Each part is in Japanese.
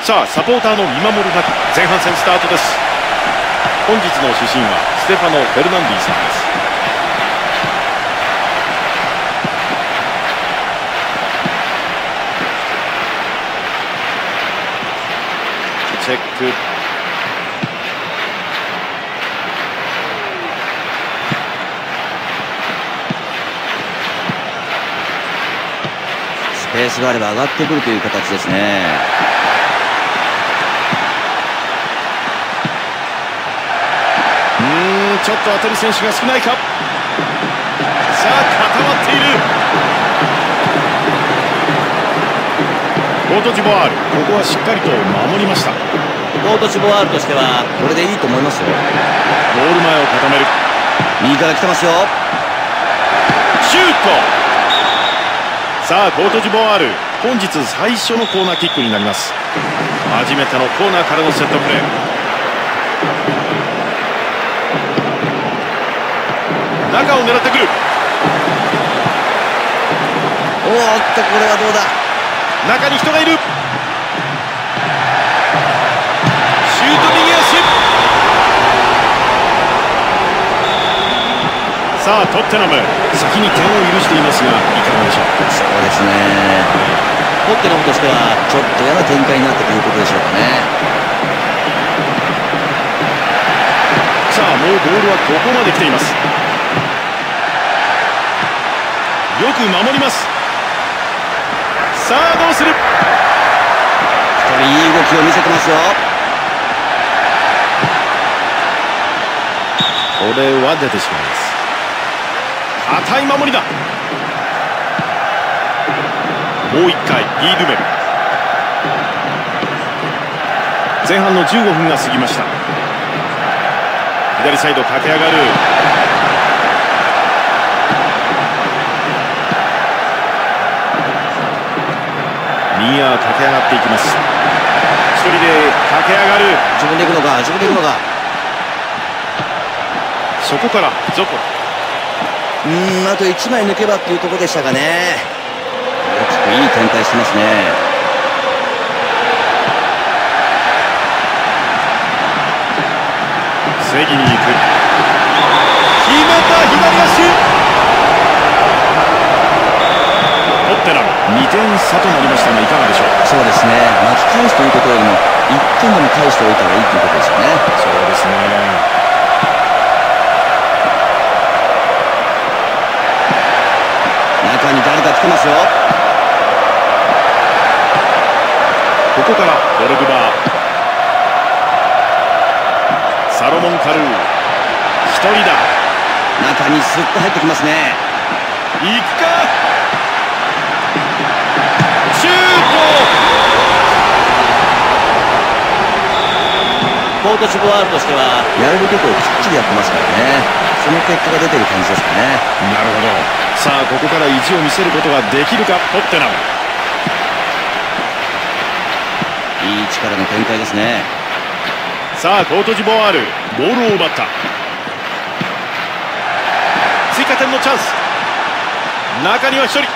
さあサポーターの見守る中、前半戦スタートです。本日の主審はステファノ・フェルナンディさんです。チェック。 スペースがあれば上がってくるという形ですね。 ちょっと当てる選手が少ないか。さあ固まっている。コートジボワール、ここはしっかりと守りました。 コートジボワールとしてはこれでいいと思いますよ。 ゴール前を固める。 右から来てますよ。 シュート。さあコートジボワール、本日最初のコーナーキックになります。初めてのコーナーからのセットプレー。中を狙ってくる。 おーっと、これはどうだ。 中に人がいる。シュート右足。さあトッテナム、先に点を許していますがいかがでしょう。 そうですね、トッテナムとしてはちょっと嫌な展開になったということでしょうかね。 さあもうボールはここまで来ています。よく守ります。さあどうする。 一人いい動きを見せてますよ。 これは出てしまいます。堅い守りだ。もう一回イードゥメル。前半の15分が過ぎました。左サイド駆け上がる。右側駆け上がっていきます。一人で駆け上がる。 自分で行くのか、自分で行くのか。 そこからゾコ。 あと1枚抜けばっていうところでしたかね。大きくいい展開してますね。 防ぎに行く。決めた。左足。トッテナム2点差となりましたがいかがでしょう。 そうですね、巻き返すということよりも1点でも返しておいた方がいいということですよね。 そうですね。 中に誰か来てますよ。 ここからドレグバー、サロモン・カルー、一人だ。 中にスッと入ってきますね。 行くか。シュート。コートジボワールとしてはやるべきことをきっちりやってますからね。その結果が出てる感じですかね。 なるほど。さあここから意地を見せることができるかトッテナム。 いい力の展開ですね。 さあコートジボワール、ボールを奪った。追加点のチャンス。中には1人。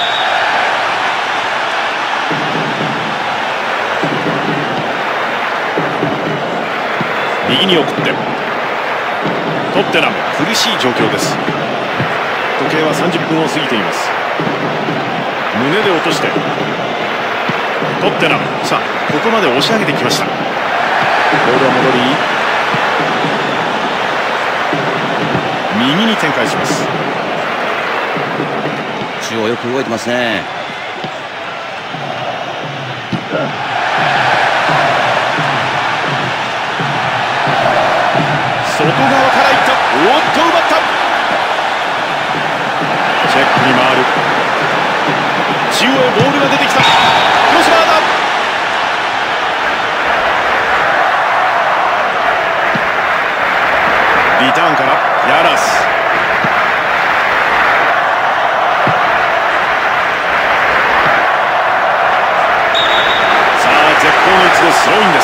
右に送ってトッテナム、苦しい状況です。時計は30分を過ぎています。胸で落としてトッテナム、さあここまで押し上げてきました。ボールは戻り右に展開します。 中央よく動いてますね。 外側からいった。おっと奪った。チェックに回る。中央へボールが出てきた。クロスバーだ。リターンからヤラス。さあ絶好の位置でスローインです。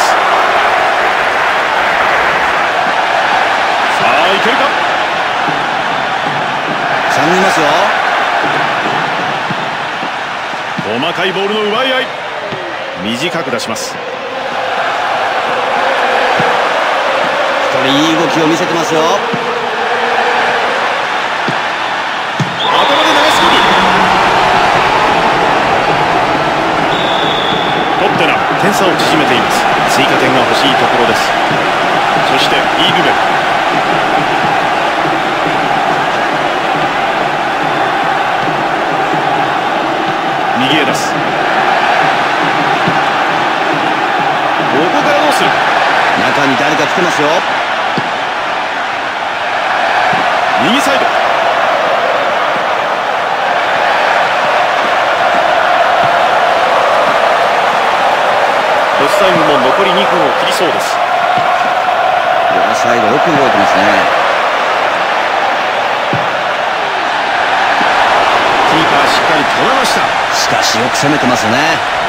さあいけるか。 3人いますよ。 細かいボールの奪い合い。短く出します。 人いい動きを見せてますよ。 頭で流し込む。トッテナム点差を縮めています。追加点が欲しいところです。そしてイーグベル、右へ出す。ここからどうする。 中に誰か来てますよ。 右サイド、ロスタイムも残り2分を切りそうです。 両サイドよく動いてますね。 キーパーしっかり止めました。 しかしよく攻めてますね。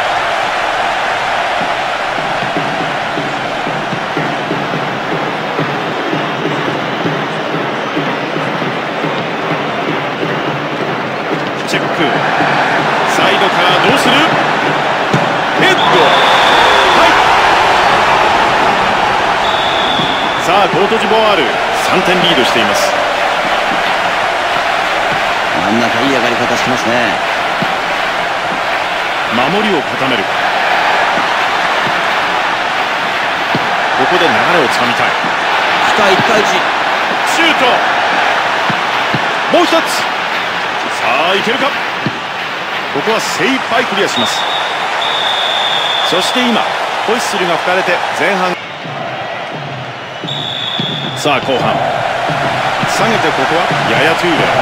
チェック、サイドからどうする。ヘッド、はい。さあコートジボワール3点リードしています。 真ん中いい上がり方してますね。 守りを固める。ここで流れをつかみたい。 深い1対1。 シュート、もう一つ。さあいけるか。ここは精一杯クリアします。そして今ホイッスルが吹かれて前半、さあ後半下げて、ここはややトゥーレ。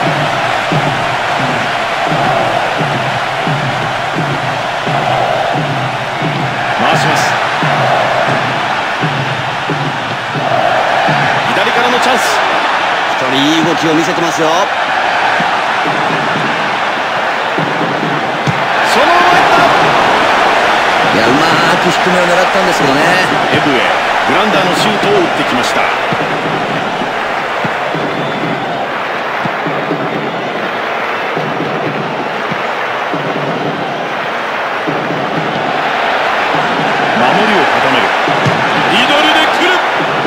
回します。左からのチャンス。 1人いい動きを見せてますよ。 そのままいった。 いや、うまく低めを狙ったんですけどね。 エブへグランダーのシュートを打ってきました。守りを固める。ミドルで来る。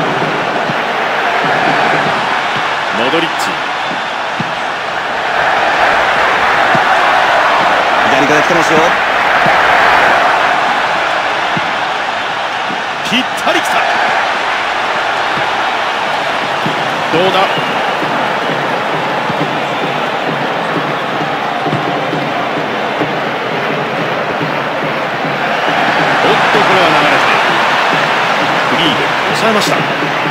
モドリッチ、 左から来てますよ。 ぴったり来た。どうだ。おっと、これは流れてフリーで抑えました。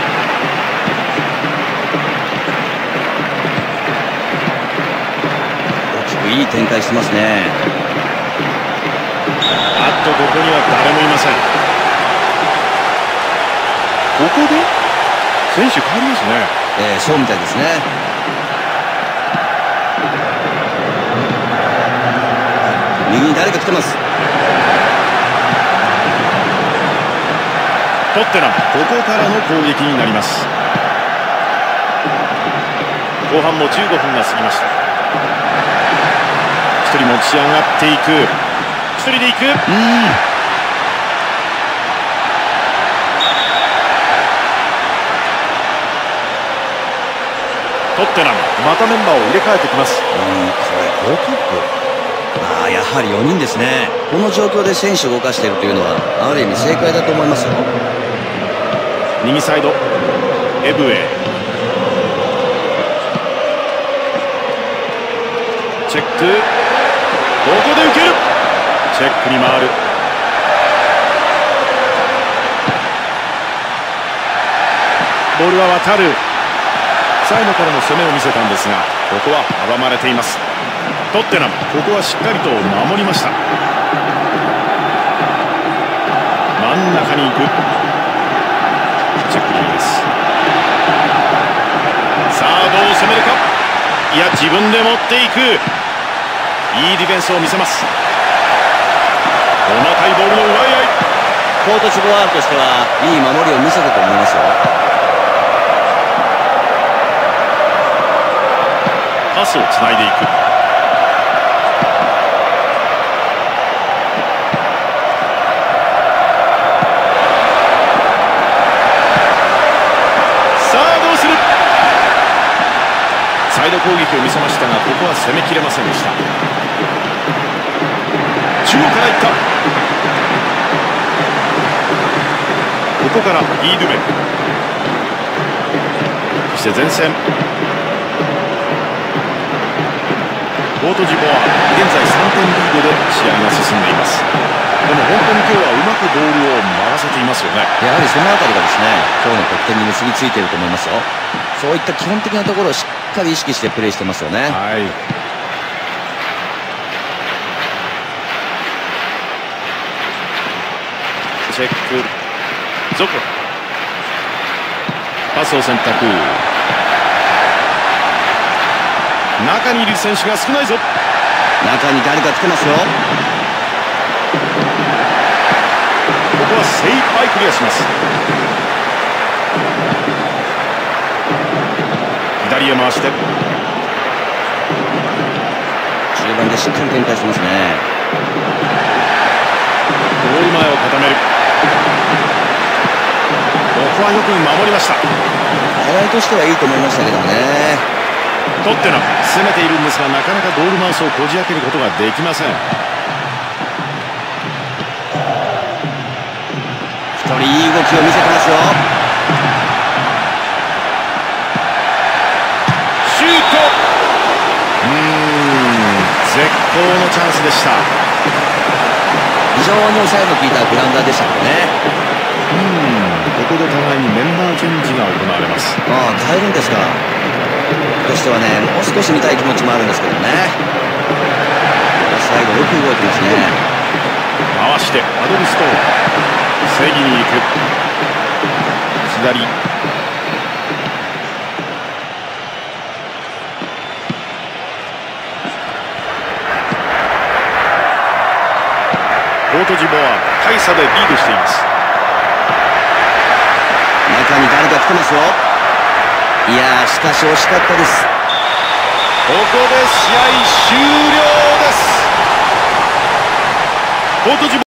大きくいい展開してますね。 あっと、ここには誰もいません。ここで選手変わりますね。 そうみたいですね。右に誰か来てます。 トッテナム、ここからの攻撃になります。後半も15分が過ぎました。1人持ち上がっていく。1人でいく。トッテナム、またメンバーを入れ替えてきます。 これ4トップ。やはり4人ですね。この状況で選手を動かしているというのはある意味正解だと思いますよ。 右サイド、エブエ、チェック、ここで受ける。チェックに回る。ボールは渡る。サイドからの攻めを見せたんですが、ここは阻まれています。トッテナム、ここはしっかりと守りました。真ん中に行く。チェックにいます。さあどう攻めるか。いや、自分で持っていく。いいディフェンスを見せます。細かいボールの奪い合い。 コートジボワールとしてはいい守りを見せたと思いますよ。 パスをつないでいく。 ド攻撃を見せましたが、ここは攻めきれませんでした。中央からいった。ここからイードゥメ、そして前線コートジボワール、現在3点リードで試合が進んでいます。でも本当に今日はうまくボールを回せていますよね。 やはりそのあたりがですね、今日の得点に結びついていると思いますよ。そういった基本的なところをしっかり意識してプレーしてますよね。 はい。チェック、ゾコ、パスを選択。中にいる選手が少ないぞ。 中に誰か来てますよ。 ここは精一杯クリアします。左へ回して中盤でしっかり展開してますね。 ゴール前を固める。ここはよく守りました。 狙いとしてはいいと思いましたけどね。 トッテナム攻めているんですが、なかなかゴールマウスをこじ開けることができません。 一人いい動きを見せてますよ。 シュート。絶好のチャンスでした。 非常に抑えの効いたグラウンダーでしたけどね。 ここで互いにメンバーチェンジが行われます。 変えるんですか。としてはね、もう少し見たい気持ちもあるんですけどね。最後よく動いてますね。 回してアドルストーン、正義に行く。左、コートジボワール大差でリードしています。 中に誰か来てますよ。いやー、しかし惜しかったです。 ここで試合終了です。コートジボ